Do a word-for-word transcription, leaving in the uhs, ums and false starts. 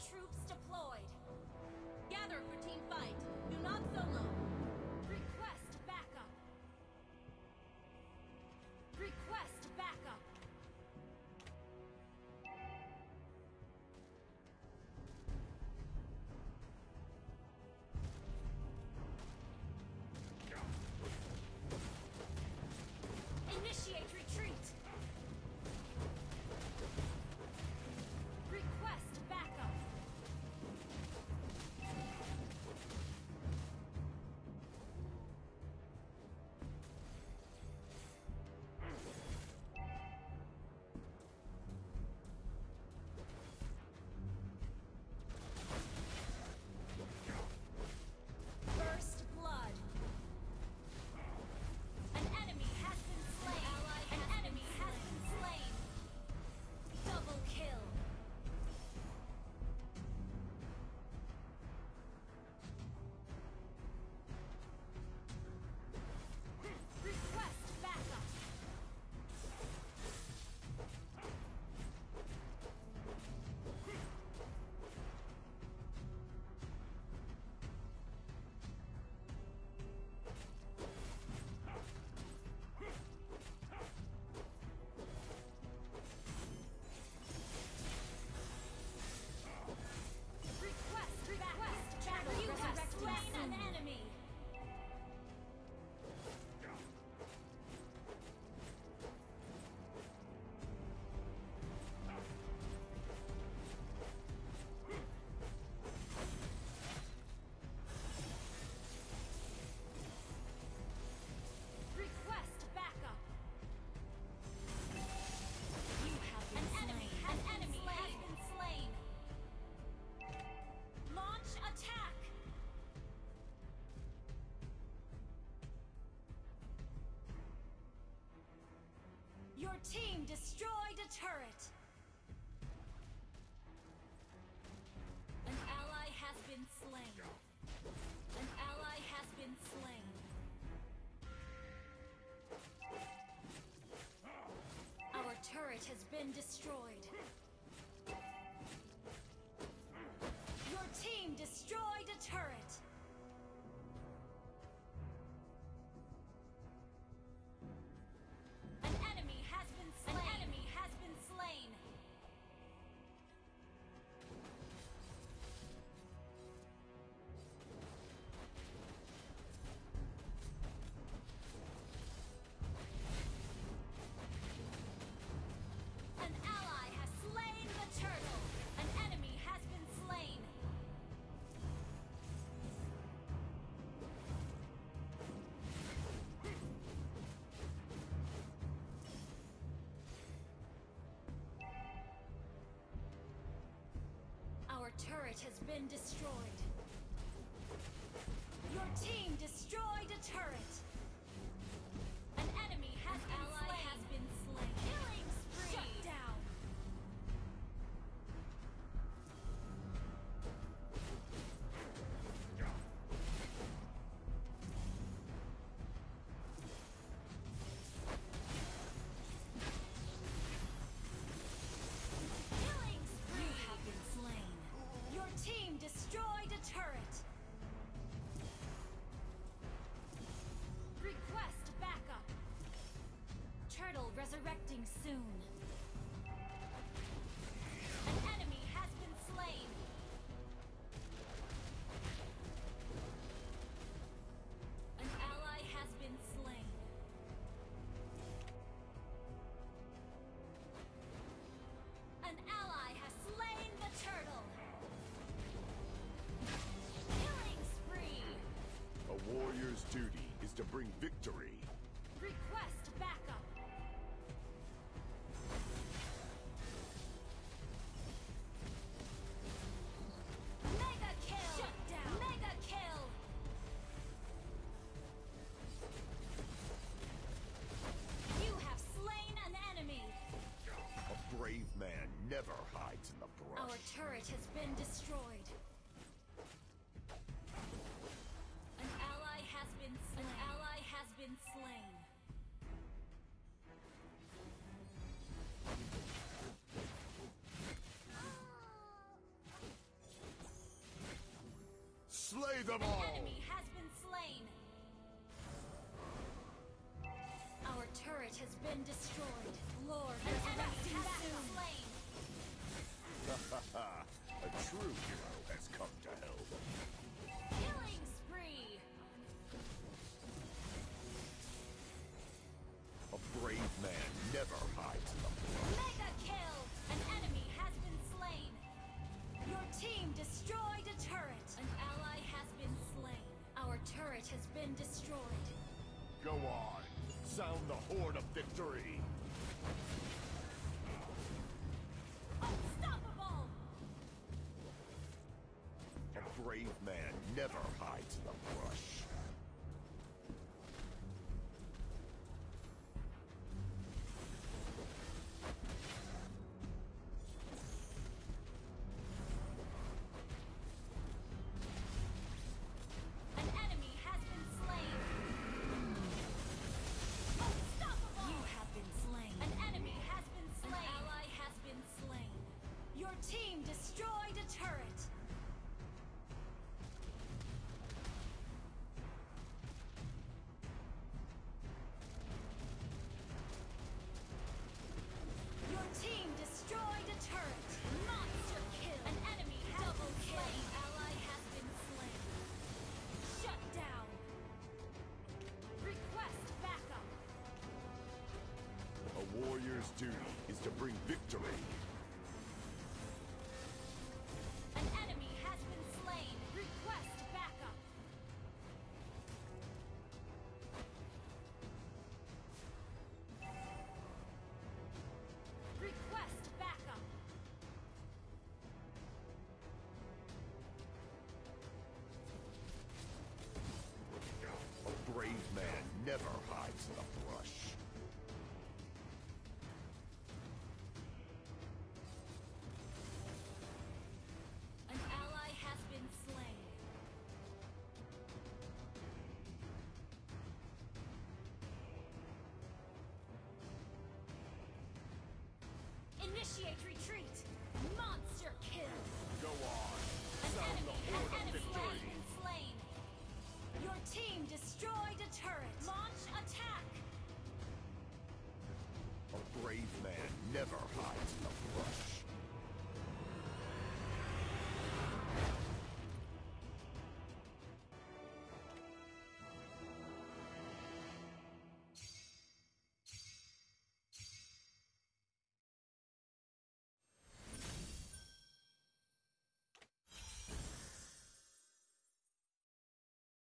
troops deployed. Gather for team fight. Do not solo. Request backup. Request backup. Initiate retreat. Request backup. First blood. An enemy has been slain. An enemy has been slain. Double kill. Request backup. Request request backup. You have slain an enemy. Request backup. You have been an enemy. An enemy has been slain. Launch attack. Your team destroyed a turret. An ally has been slain. An ally has been slain. Our turret has been destroyed. Your team destroyed a turret. An enemy has been slain. An enemy has been slain. An ally has slain the turtle. An enemy has been slain. Our turret has been destroyed. Your team destroyed a turret. An enemy has An been ally slain. has been slain. Killing spree. Shut down. Killing spree. You have been slain. Your team destroyed a turret. Request backup. Turtle resurrecting soon. An enemy has been slain. An ally has been slain. An ally has slain the turtle. Killing spree. A warrior's duty is to bring victory. Request backup. Mega kill. Shut down. Mega kill. You have slain an enemy. A brave man never hides in the brush. Our turret has been destroyed. An ally has been slain. An ally has been slain. them An all! enemy has been slain. Our turret has been destroyed. Lord, an enemy has been slain. A true hero has come to help. Killing spree. A brave man never hides in the brush. Mega kill. An enemy has been slain. Your team destroyed a turret. An ally has been slain. Our turret has been destroyed. Go on, sound the horn of victory. Unstoppable. A brave man never hides in the brush. An enemy has been slain. Unstoppable. You have been slain. An enemy has been slain. An ally has been slain. Your team destroyed a turret. Your team destroyed a turret. Monster kill. An enemy has Double been slain. An ally has been slain. Shut down. Request backup. A warrior's duty is to bring victory. An enemy has been slain. Request backup. Request backup. A brave man never hides in the brush. An ally has been slain. Initiate retreat.